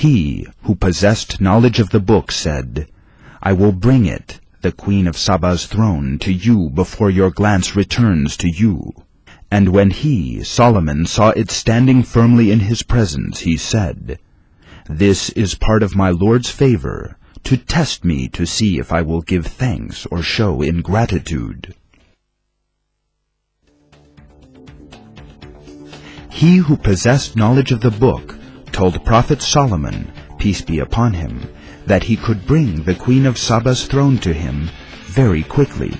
He who possessed knowledge of the book said, I will bring it, the Queen of Saba's throne, to you before your glance returns to you. And when he, Solomon, saw it standing firmly in his presence, he said, This is part of my Lord's favor, to test me to see if I will give thanks or show ingratitude. He who possessed knowledge of the book told Prophet Solomon, peace be upon him, that he could bring the Queen of Saba's throne to him very quickly.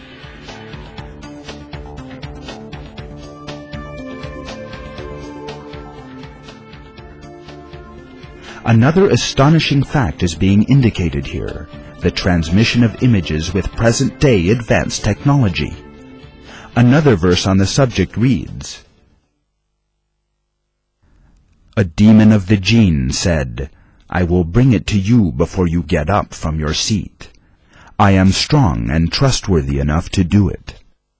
Another astonishing fact is being indicated here, the transmission of images with present-day advanced technology. Another verse on the subject reads, A demon of the jinn said, I will bring it to you before you get up from your seat. I am strong and trustworthy enough to do it.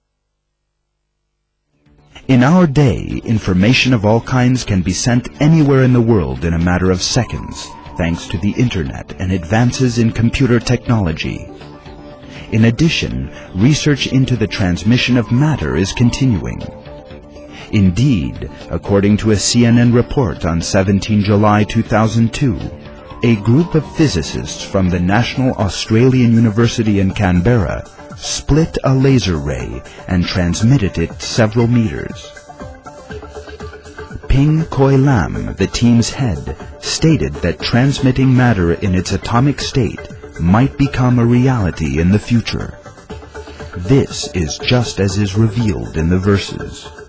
In our day, information of all kinds can be sent anywhere in the world in a matter of seconds, thanks to the Internet and advances in computer technology. In addition, research into the transmission of matter is continuing. Indeed, according to a CNN report on 17 July 2002, a group of physicists from the National Australian University in Canberra split a laser ray and transmitted it several meters. Ping Koi Lam, the team's head, stated that transmitting matter in its atomic state might become a reality in the future. This is just as is revealed in the verses.